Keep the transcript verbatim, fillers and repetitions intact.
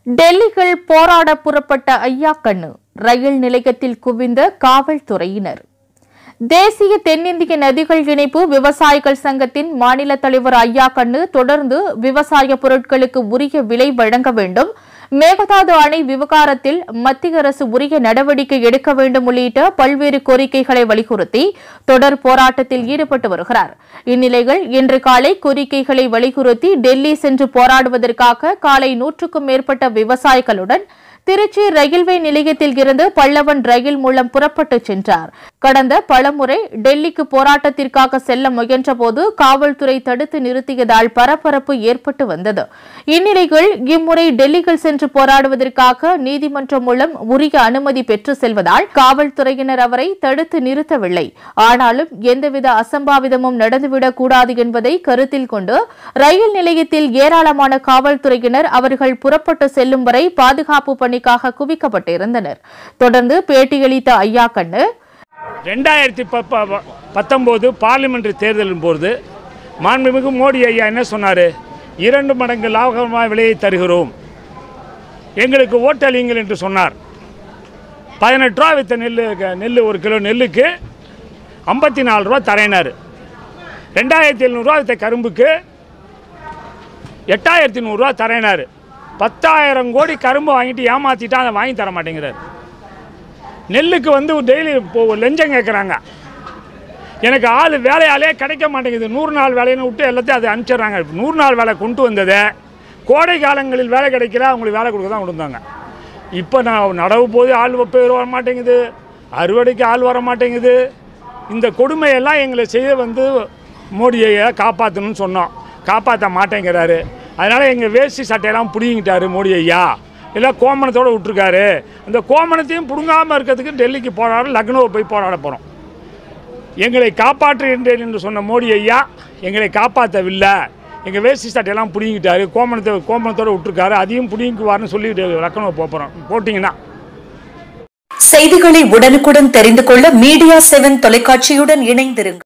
டெல்லியில் போராட புறப்பட்ட ஐயாக்கண்ணு ரயில் நிலையத்தில் குவிந்த காவல்துறையினர். தேசிய தென்னிந்திய நதிகள் இணைப்பு விவசாயிகள் சங்கத்தின் மாநில தலைவர் ஐயாக்கண்ணு தொடர்ந்து விவசாய பொருட்களுக்கு உரிய விலை வழங்க வேண்டும், மேகதாது அணை விவகாரத்தில் மத்திய அரசு உரிய நடவடிக்கை எடுக்க வேண்டும் உள்ளிட்ட பல்வேறு கோரிக்கைகளை வலியுறுத்தி தொடர் போராட்டத்தில் ஈடுபட்டு வருகிறார். இந்நிலையில் இன்று காலை கோரிக்கைகளை வலியுறுத்தி டெல்லி சென்று போராடுவதற்காக காலை நூற்றுக்கும் மேற்பட்ட விவசாயிகளுடன் திருச்சி ரயில்வே நிலையத்தில் இருந்து பல்லவன் ரயில் மூலம் புறப்பட்டு சென்றார். கடந்த பலமுறை டெல்லிக்கு போராட்டத்திற்காக செல்ல முயன்றபோது காவல்துறை தடுத்து நிறுத்தியதால் பரபரப்பு ஏற்பட்டு வந்தது. இந்நிலையில் இம்முறை டெல்லியில் சென்று போராடுவதற்காக நீதிமன்றம் மூலம் உரிய அனுமதி பெற்று செல்வதால் காவல்துறையினர் அவரை தடுத்து நிறுத்தவில்லை. ஆனாலும் எந்தவித அசம்பாவிதமும் நடந்துவிடக் கூடாது என்பதை கருத்தில் கொண்டு ரயில் நிலையத்தில் ஏராளமான காவல்துறையினர் அவர்கள் புறப்பட்டு செல்லும் வரை பாதுகாப்பு பணி குவிக்கப்பட்டிருந்தனர். தொடர்ந்து பேட்டியளித்த ஐயாக்கண்ணு, இரண்டாயிரத்தி பத்தொன்பது பார்லிமெண்ட் தேர்தலின் போது மாண்புமிகு மோடி ஐயா என்ன சொன்னார்? இரண்டு மடங்கு லாபகரமான விலையை தருகிறோம், எங்களுக்கு ஓட்டளிங்கள் என்று சொன்னார். பதினெட்டு ரூபா வித்த நெல் நெல் ஒரு கிலோ நெல்லுக்கு ஐம்பத்தி நாலு ரூபா தரையினார். ரெண்டாயிரத்தி எழுநூறுவா வித்த கரும்புக்கு எட்டாயிரத்தி நூறுரூவா தரையினார். பத்தாயிரம் கோடி கரும்பு வாங்கிட்டு ஏமாற்றிட்டா அதை வாங்கி தர மாட்டேங்கிறார். நெல்லுக்கு வந்து டெய்லி இப்போ லஞ்சம் கேட்குறாங்க. எனக்கு ஆள் வேலையாலே கிடைக்க மாட்டேங்குது. நூறு நாள் வேலைன்னு விட்டு எல்லாத்தையும் அதை அனுப்பிச்சிடுறாங்க. நூறு நாள் வேலை கொண்டு வந்ததை கோடை காலங்களில் வேலை கிடைக்கல, அவங்களுக்கு வேலை கொடுக்க தான் கொடுத்தாங்க. இப்போ நான் நடவு போது ஆள் பேர் வர மாட்டேங்குது, அறுவடைக்கு ஆள் வர மாட்டேங்குது. இந்த கொடுமையெல்லாம் எங்களை செய்ய வந்து மோடியை காப்பாற்றணும்னு சொன்னோம், காப்பாற்ற மாட்டேங்கிறாரு. அதனால் எங்கள் வேஷ்டி சட்டையெல்லாம் பிடிங்கிட்டாரு மோடி ஐயா, எல்லாம் கோமணத்தோடு விட்டுருக்காரு. அந்த கோமணத்தையும் பிடுங்காமல் இருக்கிறதுக்கு டெல்லிக்கு போராட லக்னோவை போய் போராட போகிறோம். எங்களை காப்பாற்றுகின்றேன் என்று சொன்ன மோடி ஐயா எங்களை காப்பாற்றவில்லை. எங்கள் வேஷ்டி சட்டையெல்லாம் பிடிங்கிட்டாரு, கோமணத்தை கோமணத்தோடு விட்டுருக்காரு, அதையும் பிடிங்குவார்னு சொல்லி லக்னோவை போகிறோம். போட்டிங்கன்னா செய்திகளை உடனுக்குடன் தெரிந்து கொள்ள மீடியா செவன் தொலைக்காட்சியுடன் இணைந்திருங்கள்.